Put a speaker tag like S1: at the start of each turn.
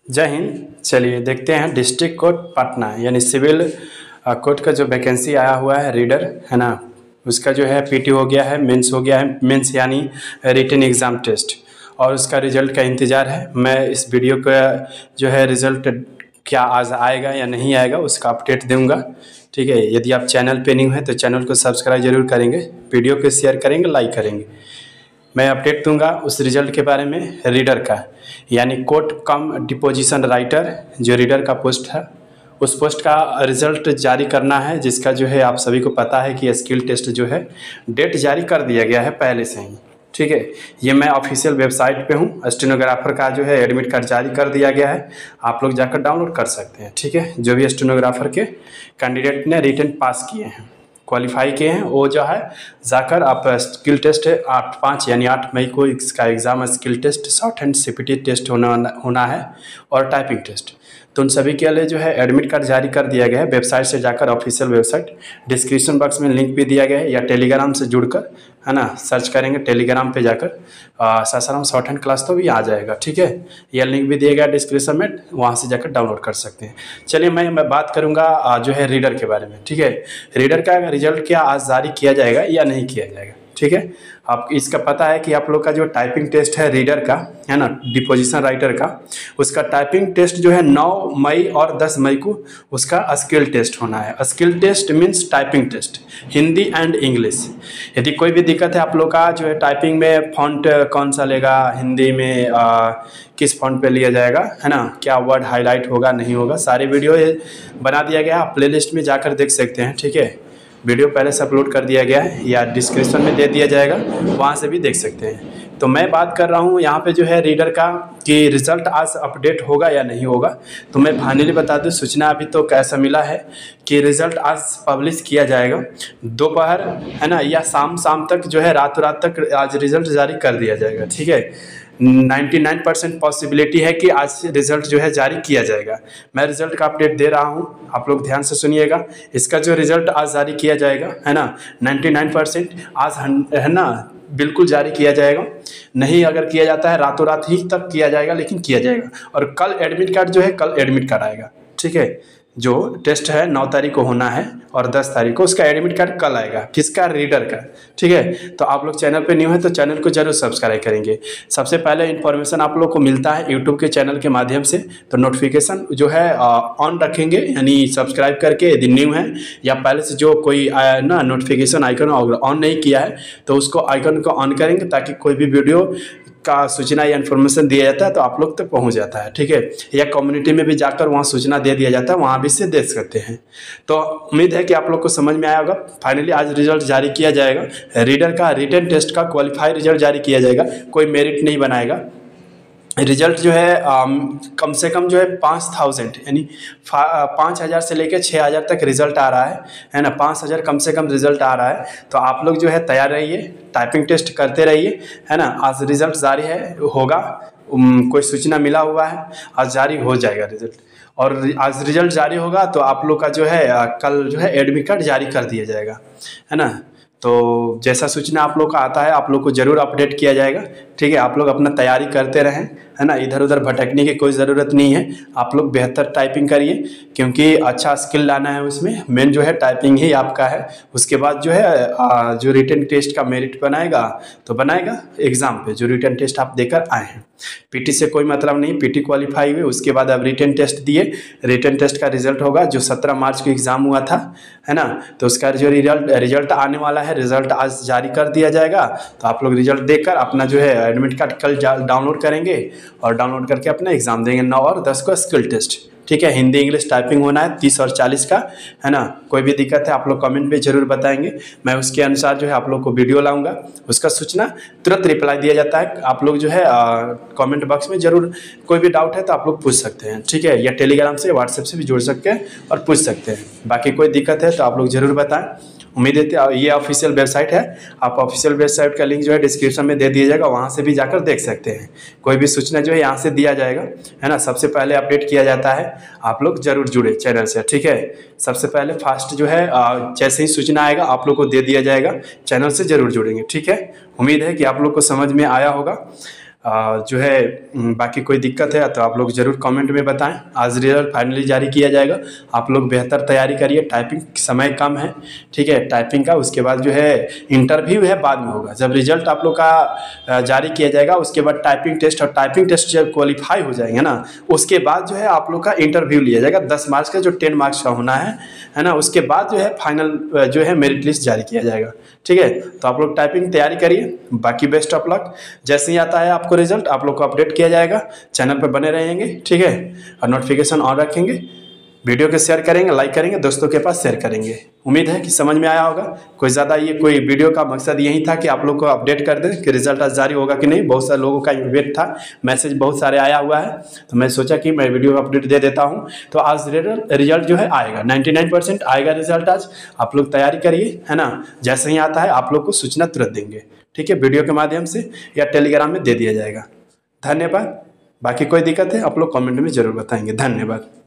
S1: जय हिंद। चलिए देखते हैं डिस्ट्रिक्ट कोर्ट पटना यानी सिविल कोर्ट का जो वैकेंसी आया हुआ है रीडर है ना, उसका जो है पीटी हो गया है, मेंस हो गया है। मेंस यानी रिटन एग्ज़ाम टेस्ट, और उसका रिजल्ट का इंतज़ार है। मैं इस वीडियो का जो है रिज़ल्ट क्या आज आएगा या नहीं आएगा उसका अपडेट दूंगा। ठीक है, यदि आप चैनल पे न्यू हैं तो चैनल को सब्सक्राइब जरूर करेंगे, वीडियो को शेयर करेंगे, लाइक करेंगे। मैं अपडेट दूंगा उस रिजल्ट के बारे में। रीडर का यानी कोर्ट कम डिपोजिशन राइटर जो रीडर का पोस्ट है, उस पोस्ट का रिज़ल्ट जारी करना है, जिसका जो है आप सभी को पता है कि स्किल टेस्ट जो है डेट जारी कर दिया गया है पहले से ही। ठीक है, ये मैं ऑफिशियल वेबसाइट पे हूँ। स्टेनोग्राफर का जो है एडमिट कार्ड जारी कर दिया गया है, आप लोग जाकर डाउनलोड कर सकते हैं। ठीक है, जो भी स्टेनोग्राफर के कैंडिडेट ने रिटन पास किए हैं, क्वालिफाई किए हैं, वो जो है जाकर आप स्किल टेस्ट 8/5 यानी 8 मई को इसका exam skill test, shorthand CPT test होना है और टाइपिंग टेस्ट। तो उन सभी के लिए जो है एडमिट कार्ड जारी कर दिया गया है। वेबसाइट से जाकर, ऑफिशियल वेबसाइट, डिस्क्रिप्शन बॉक्स में लिंक भी दिया गया है, या टेलीग्राम से जुड़कर है ना सर्च करेंगे टेलीग्राम पे जाकर सासाराम शॉर्ट हैंड क्लास तो भी आ जाएगा। ठीक है, यह लिंक भी दिया गया डिस्क्रिप्शन में, वहाँ से जाकर डाउनलोड कर सकते हैं। चलिए मैं बात करूँगा जो है रीडर के बारे में। ठीक है, रीडर का रिजल्ट क्या आज जारी किया जाएगा या नहीं किया जाएगा। ठीक है, आप इसका पता है कि आप लोग का जो टाइपिंग टेस्ट है रीडर का है ना, डिपोजिशन राइटर का, उसका टाइपिंग टेस्ट जो है 9 मई और 10 मई को उसका स्किल टेस्ट होना है। Skill test means typing test, Hindi and English. यदि कोई भी दिक्कत है आप लोग का जो है टाइपिंग में, फॉन्ट कौन सा लेगा, हिंदी में किस फॉन्ट पे लिया जाएगा है ना, क्या वर्ड हाईलाइट होगा नहीं होगा, सारे वीडियो बना दिया गया, आप प्लेलिस्ट में जाकर देख सकते हैं। ठीक है, वीडियो पहले से अपलोड कर दिया गया है या डिस्क्रिप्शन में दे दिया जाएगा, वहाँ से भी देख सकते हैं। तो मैं बात कर रहा हूँ यहाँ पे जो है रीडर का कि रिज़ल्ट आज अपडेट होगा या नहीं होगा। तो मैं फाइनली बता दूँ, सूचना अभी तो कैसा मिला है कि रिज़ल्ट आज पब्लिश किया जाएगा दोपहर है ना, या शाम तक जो है, रात तक आज रिज़ल्ट जारी कर दिया जाएगा। ठीक है, 99% पॉसिबिलिटी है कि आज रिज़ल्ट जो है जारी किया जाएगा। मैं रिज़ल्ट का अपडेट दे रहा हूं, आप लोग ध्यान से सुनिएगा। इसका जो रिज़ल्ट आज जारी किया जाएगा है ना, 99% आज है ना बिल्कुल जारी किया जाएगा। नहीं अगर किया जाता है रातों रात ही तक किया जाएगा, लेकिन किया जाएगा। और कल एडमिट कार्ड जो है, कल एडमिट कार्ड आएगा। ठीक है, जो टेस्ट है 9 तारीख को होना है और 10 तारीख को उसका एडमिट कार्ड कल आएगा। किसका? रीडर का। ठीक है, तो आप लोग चैनल पे न्यू है तो चैनल को जरूर सब्सक्राइब करेंगे। सबसे पहले इन्फॉर्मेशन आप लोग को मिलता है यूट्यूब के चैनल के माध्यम से, तो नोटिफिकेशन जो है ऑन रखेंगे, यानी सब्सक्राइब करके यदि न्यू है या पहले से जो कोई ना नोटिफिकेशन आइकन ऑन नहीं किया है तो उसको आइकन को ऑन करेंगे, ताकि कोई भी वीडियो का सूचना या इन्फॉर्मेशन दिया जाता है तो आप लोग तक पहुंच जाता है। ठीक है, या कम्युनिटी में भी जाकर वहाँ सूचना दे दिया जाता है, वहाँ भी से देख सकते हैं। तो उम्मीद है कि आप लोग को समझ में आया होगा। फाइनली आज रिजल्ट जारी किया जाएगा रीडर का, रिटन टेस्ट का क्वालिफाई रिजल्ट जारी किया जाएगा, कोई मेरिट नहीं बनाएगा। रिजल्ट जो है कम से कम जो है 5000 यानी 5000 से लेकर 6000 तक रिजल्ट आ रहा है ना। 5000 कम से कम रिजल्ट आ रहा है, तो आप लोग जो है तैयार रहिए, टाइपिंग टेस्ट करते रहिए है ना। आज रिजल्ट जारी होगा, कोई सूचना मिला हुआ है, आज जारी हो जाएगा रिजल्ट। और आज रिजल्ट जारी होगा तो आप लोग का जो है कल जो है एडमिट कार्ड जारी कर दिया जाएगा है ना। तो जैसा सूचना आप लोग का आता है आप लोग को ज़रूर अपडेट किया जाएगा। ठीक है, आप लोग अपना तैयारी करते रहें है ना, इधर उधर भटकने की कोई ज़रूरत नहीं है। आप लोग बेहतर टाइपिंग करिए, क्योंकि अच्छा स्किल लाना है उसमें, मेन जो है टाइपिंग ही आपका है। उसके बाद जो है जो रिटन टेस्ट का मेरिट बनाएगा तो बनाएगा एग्ज़ाम पे, जो रिटन टेस्ट आप देकर आए हैं। पीटी से कोई मतलब नहीं, पीटी क्वालिफाई हुए उसके बाद अब रिटन टेस्ट दिए, रिटन टेस्ट का रिजल्ट होगा। जो 17 मार्च को एग्ज़ाम हुआ था है ना, तो उसका जो रिजल्ट आने वाला है, रिजल्ट आज जारी कर दिया जाएगा। तो आप लोग रिजल्ट देखकर अपना जो है एडमिट कार्ड कल डाउनलोड करेंगे और डाउनलोड करके अपना एग्ज़ाम देंगे 9 और 10 को स्किल टेस्ट। ठीक है, हिंदी इंग्लिश टाइपिंग होना है 30 और 40 का है ना। कोई भी दिक्कत है आप लोग कमेंट पे जरूर बताएंगे, मैं उसके अनुसार जो है आप लोग को वीडियो लाऊंगा, उसका सूचना तुरंत रिप्लाई दिया जाता है। आप लोग जो है कमेंट बॉक्स में जरूर कोई भी डाउट है तो आप लोग पूछ सकते हैं। ठीक है, या टेलीग्राम से, व्हाट्सएप से भी जुड़ सकते हैं और पूछ सकते हैं। बाकी कोई दिक्कत है तो आप लोग जरूर बताएं। उम्मीद है ये ऑफिशियल वेबसाइट है, आप ऑफिशियल वेबसाइट का लिंक जो है डिस्क्रिप्शन में दे दिया जाएगा, वहाँ से भी जाकर देख सकते हैं। कोई भी सूचना जो है यहाँ से दिया जाएगा है ना, सबसे पहले अपडेट किया जाता है। आप लोग जरूर जुड़े चैनल से। ठीक है, सबसे पहले फास्ट जो है जैसे ही सूचना आएगा आप लोग को दे दिया जाएगा, चैनल से जरूर जुड़ेंगे। ठीक है, उम्मीद है कि आप लोग को समझ में आया होगा। जो है बाकी कोई दिक्कत है तो आप लोग ज़रूर कमेंट में बताएं। आज रिजल्ट फाइनली जारी किया जाएगा। आप लोग बेहतर तैयारी करिए, टाइपिंग समय कम है, ठीक है, टाइपिंग का। उसके बाद जो है इंटरव्यू है बाद में होगा, जब रिजल्ट आप लोग का जारी किया जाएगा उसके बाद टाइपिंग टेस्ट, और टाइपिंग टेस्ट जब क्वालिफाई हो जाएंगे ना उसके बाद जो है आप लोग का इंटरव्यू लिया जाएगा 10 मार्च का, जो 10 मार्क्स का होना है ना। उसके बाद जो है फाइनल जो है मेरिट लिस्ट जारी किया जाएगा, ठीक है। तो आप लोग टाइपिंग तैयारी करिए, बाकी बेस्ट ऑफ लक। जैसे ही आता है आपको रिजल्ट आप लोग को अपडेट किया जाएगा, चैनल पर बने रहेंगे, ठीक है, और नोटिफिकेशन ऑन रखेंगे। वीडियो को शेयर करेंगे, लाइक करेंगे, दोस्तों के पास शेयर करेंगे। उम्मीद है कि समझ में आया होगा। कोई ज़्यादा ये कोई वीडियो का मकसद यही था कि आप लोग को अपडेट कर दें कि रिजल्ट आज जारी होगा कि नहीं। बहुत सारे लोगों का वेट था, मैसेज बहुत सारे आया हुआ है, तो मैं सोचा कि मैं वीडियो अपडेट दे देता हूँ। तो आज रिजल्ट जो है आएगा, 99% आएगा रिजल्ट आज। आप लोग तैयारी करिए, है ना। जैसे ही आता है आप लोग को सूचना तुरंत देंगे, ठीक है, वीडियो के माध्यम से या टेलीग्राम में दे दिया जाएगा। धन्यवाद। बाकी कोई दिक्कत है आप लोग कमेंट में ज़रूर बताएंगे। धन्यवाद।